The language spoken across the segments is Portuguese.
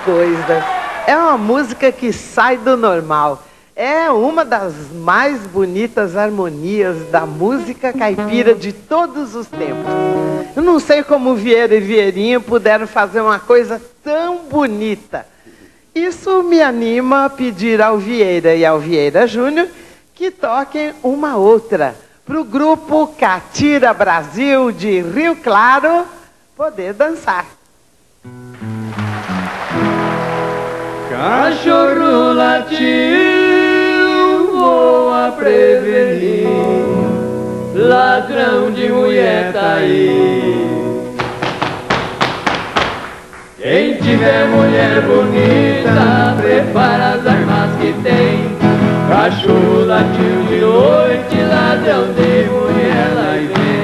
coisa. É uma música que sai do normal. É uma das mais bonitas harmonias da música caipira de todos os tempos. Eu não sei como Vieira e Vieirinha puderam fazer uma coisa tão bonita. Isso me anima a pedir ao Vieira e ao Vieira Júnior que toquem uma outra, para o grupo Catira Brasil de Rio Claro poder dançar. Cachorro latiu, voa prevenir, ladrão de mulher tá aí. Quem tiver mulher bonita, prepara as armas que tem. Cachorro latiu de noite, ladrão de mulher lá e vem.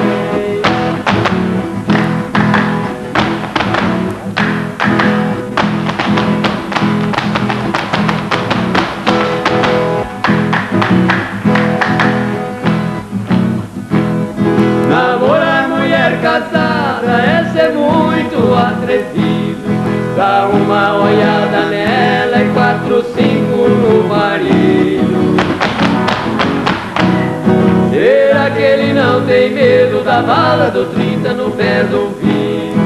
Namorar mulher casada é ser muito atrevido. Dá uma olhada nela e 4, 5 no marido. Será que ele não tem medo da bala do 30 no pé do ouvido?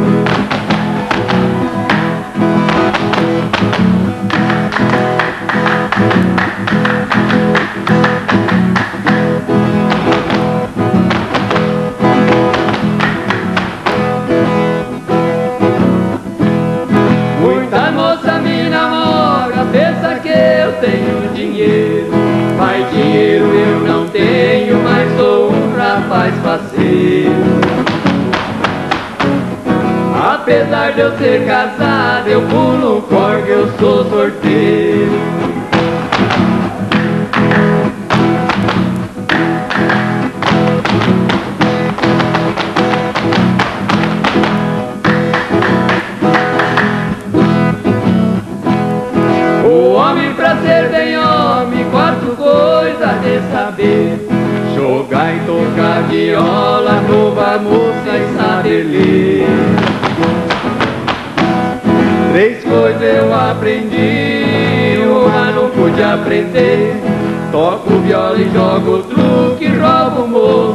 Muita moça me namora, pensa que eu tenho dinheiro. Mas dinheiro eu não tenho, mas sou um rapaz faceiro. Apesar de eu ser casado, eu pulo corda, eu sou sorteiro. O homem pra ser bem homem, 4 coisas de saber: jogar e tocar viola, roubar música e saber ler. 3 coisas eu aprendi, uma não pude aprender: toco viola e jogo truque, roubo moço